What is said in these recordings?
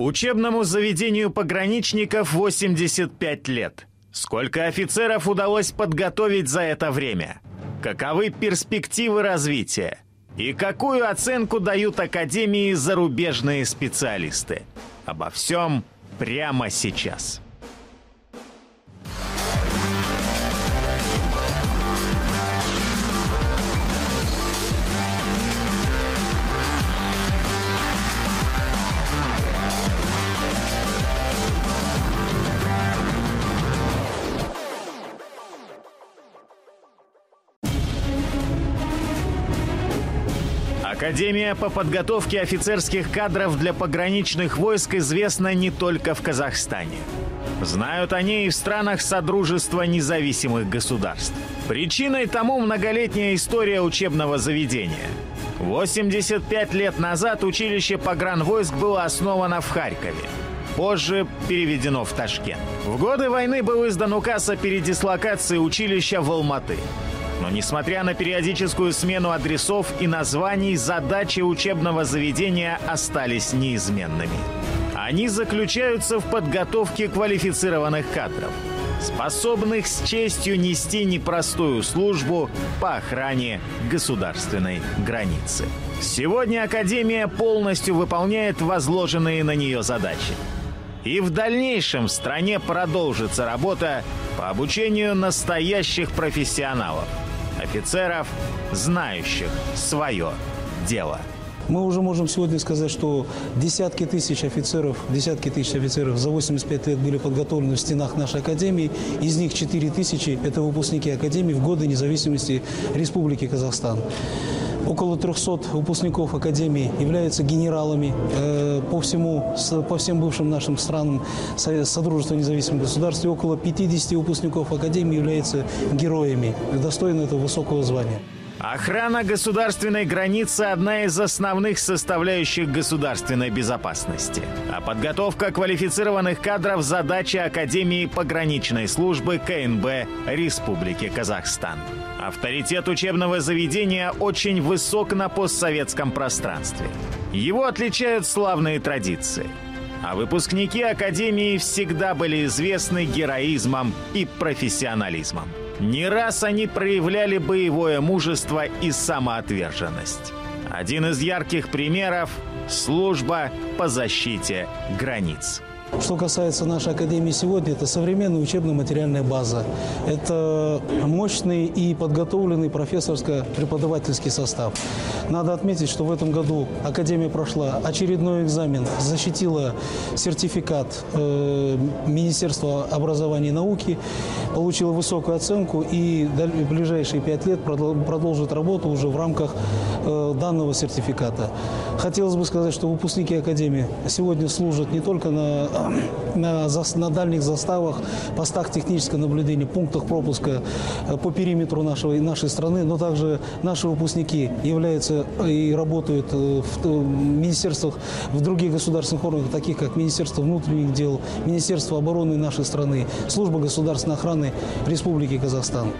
Учебному заведению пограничников 85 лет. Сколько офицеров удалось подготовить за это время? Каковы перспективы развития? И какую оценку дают академии зарубежные специалисты? Обо всем прямо сейчас. Академия по подготовке офицерских кадров для пограничных войск известна не только в Казахстане. Знают о ней и в странах Содружества независимых государств. Причиной тому многолетняя история учебного заведения. 85 лет назад училище погранвойск было основано в Харькове. Позже переведено в Ташкент. В годы войны был издан указ о передислокации училища в Алматы. Но несмотря на периодическую смену адресов и названий, задачи учебного заведения остались неизменными. Они заключаются в подготовке квалифицированных кадров, способных с честью нести непростую службу по охране государственной границы. Сегодня Академия полностью выполняет возложенные на нее задачи. И в дальнейшем в стране продолжится работа по обучению настоящих профессионалов, офицеров, знающих свое дело. Мы уже можем сегодня сказать, что десятки тысяч офицеров за 85 лет были подготовлены в стенах нашей академии. Из них 4 тысячи – это выпускники академии в годы независимости Республики Казахстан. Около 300 выпускников академии являются генералами по всем бывшим нашим странам Содружества независимых государств. И около 50 выпускников академии являются героями, достойны этого высокого звания. Охрана государственной границы – одна из основных составляющих государственной безопасности. А подготовка квалифицированных кадров – задача Академии пограничной службы КНБ Республики Казахстан. Авторитет учебного заведения очень высок на постсоветском пространстве. Его отличают славные традиции. А выпускники Академии всегда были известны героизмом и профессионализмом. Не раз они проявляли боевое мужество и самоотверженность. Один из ярких примеров – служба по защите границ. Что касается нашей академии сегодня, это современная учебно-материальная база. Это мощный и подготовленный профессорско-преподавательский состав. Надо отметить, что в этом году академия прошла очередной экзамен, защитила сертификат Министерства образования и науки, получила высокую оценку и в ближайшие 5 лет продолжит работу уже в рамках данного сертификата. Хотелось бы сказать, что выпускники академии сегодня служат не только на дальних заставах, постах технического наблюдения, пунктах пропуска по периметру нашей страны, но также наши выпускники являются и работают в министерствах, в других государственных органах, таких как Министерство внутренних дел, Министерство обороны нашей страны, Служба государственной охраны Республики Казахстан.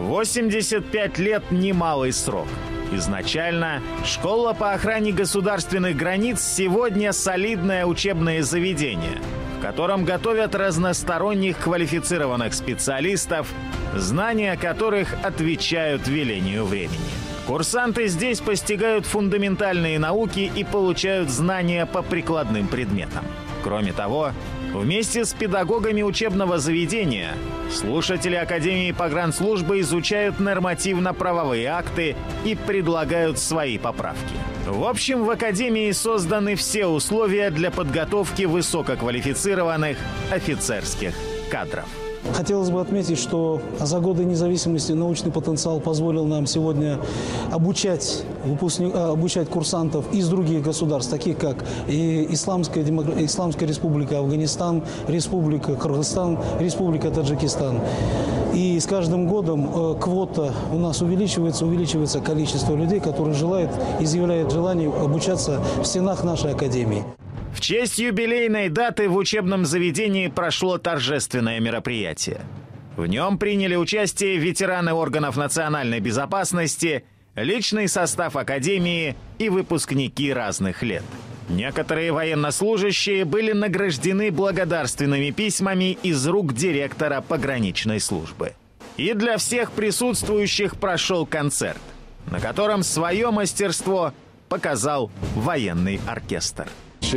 85 лет – немалый срок. Изначально школа по охране государственных границ сегодня солидное учебное заведение, в котором готовят разносторонних квалифицированных специалистов, знания которых отвечают велению времени. Курсанты здесь постигают фундаментальные науки и получают знания по прикладным предметам. Кроме того, вместе с педагогами учебного заведения слушатели Академии погранслужбы изучают нормативно-правовые акты и предлагают свои поправки. В общем, в Академии созданы все условия для подготовки высококвалифицированных офицерских кадров. Хотелось бы отметить, что за годы независимости научный потенциал позволил нам сегодня обучать курсантов из других государств, таких как Исламская Республика Афганистан, Республика Кыргызстан, Республика Таджикистан. И с каждым годом квота у нас увеличивается количество людей, которые изъявляют желание обучаться в стенах нашей академии. В честь юбилейной даты в учебном заведении прошло торжественное мероприятие. В нем приняли участие ветераны органов национальной безопасности, личный состав Академии и выпускники разных лет. Некоторые военнослужащие были награждены благодарственными письмами из рук директора пограничной службы. И для всех присутствующих прошел концерт, на котором свое мастерство показал военный оркестр.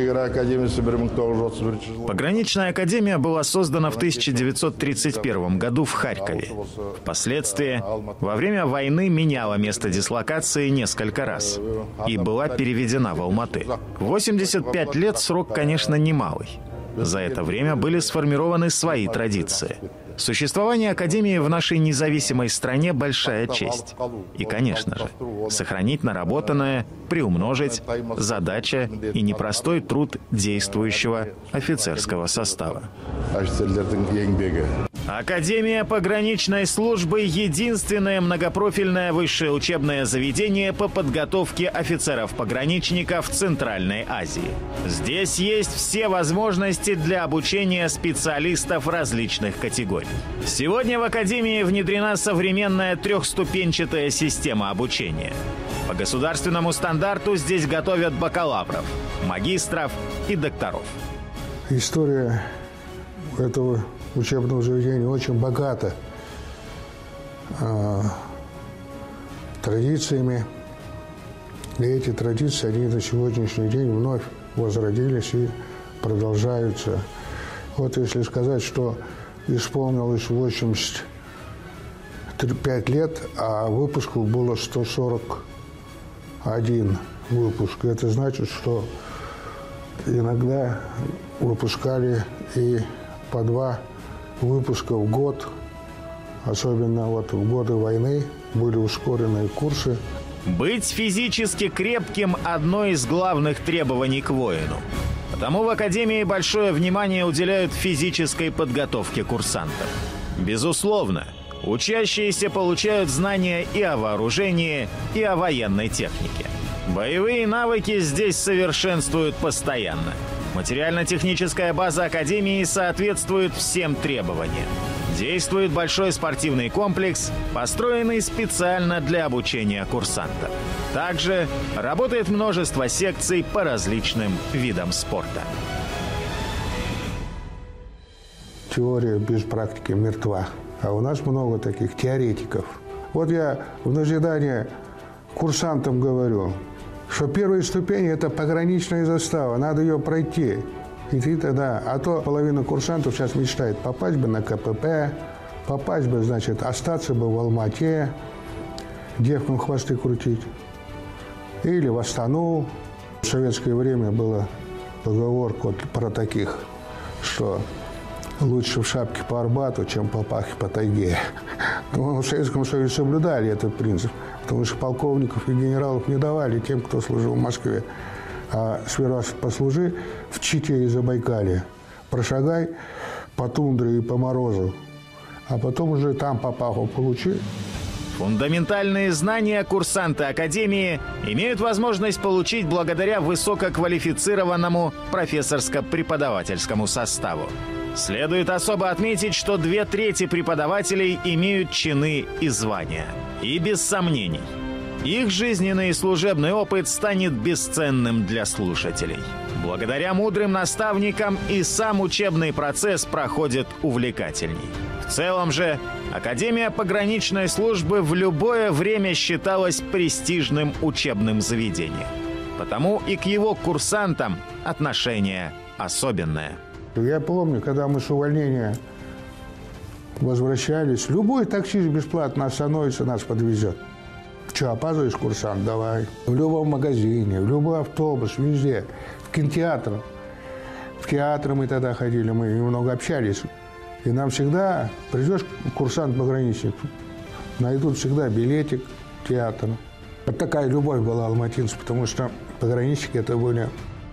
Пограничная академия была создана в 1931 году в Харькове. Впоследствии, во время войны меняла место дислокации несколько раз и была переведена в Алматы. 85 лет срок, конечно, немалый. За это время были сформированы свои традиции. Существование Академии в нашей независимой стране – большая честь. И, конечно же, сохранить наработанное, приумножить – задача и непростой труд действующего офицерского состава. Академия пограничной службы – единственное многопрофильное высшее учебное заведение по подготовке офицеров-пограничников в Центральной Азии. Здесь есть все возможности для обучения специалистов различных категорий. Сегодня в Академии внедрена современная трехступенчатая система обучения. По государственному стандарту здесь готовят бакалавров, магистров и докторов. История этого учебного заведения очень богата традициями. И эти традиции, они на сегодняшний день вновь возродились и продолжаются. Вот если сказать, что исполнилось 85 лет, а выпусков было 141 выпуск. Это значит, что иногда выпускали и по 2 выпуска в год, особенно вот в годы войны были ускоренные курсы. Быть физически крепким – одно из главных требований к воину. Потому в Академии большое внимание уделяют физической подготовке курсантов. Безусловно, учащиеся получают знания и о вооружении, и о военной технике. Боевые навыки здесь совершенствуют постоянно. Материально-техническая база Академии соответствует всем требованиям. Действует большой спортивный комплекс, построенный специально для обучения курсантов. Также работает множество секций по различным видам спорта. Теория без практики мертва. А у нас много таких теоретиков. Вот я в назидание курсантам говорю, что первая ступень – это пограничная застава, надо ее пройти. И ты тогда, а то половина курсантов сейчас мечтает попасть бы на КПП, попасть бы, значит, остаться бы в Алмате, девкам хвосты крутить. Или в Астану. В советское время была поговорка вот про таких, что лучше в шапке по Арбату, чем в папахе по тайге. Но в Советском Союзе соблюдали этот принцип, потому что полковников и генералов не давали тем, кто служил в Москве. А сперва послужи в Чите и Забайкалье, прошагай по тундре и по морозу, а потом уже там папаху получи. Фундаментальные знания курсанты Академии имеют возможность получить благодаря высококвалифицированному профессорско-преподавательскому составу. Следует особо отметить, что 2/3 преподавателей имеют чины и звания. И без сомнений, их жизненный и служебный опыт станет бесценным для слушателей. Благодаря мудрым наставникам и сам учебный процесс проходит увлекательней. В целом же, Академия пограничной службы в любое время считалась престижным учебным заведением. Потому и к его курсантам отношение особенное. Я помню, когда мы с увольнения возвращались, любой таксист бесплатно остановится, нас подвезет. Че, опаздываешь, курсант? Давай. В любом магазине, в любой автобус, везде. В кинотеатр. В театр мы тогда ходили, мы немного общались. И нам всегда, придешь курсант-пограничник, найдут всегда билетик в театр. Вот такая любовь была алматинцев, потому что пограничники это были,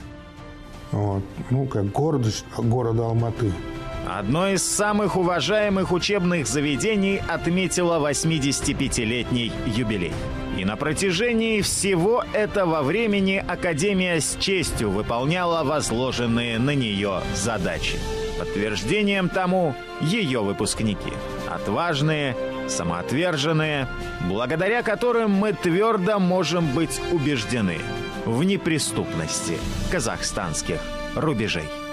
вот, ну, как гордость города Алматы. Одно из самых уважаемых учебных заведений отметило 85-летний юбилей. И на протяжении всего этого времени Академия с честью выполняла возложенные на нее задачи. Подтверждением тому ее выпускники. Отважные, самоотверженные, благодаря которым мы твердо можем быть убеждены. в неприступности казахстанских рубежей.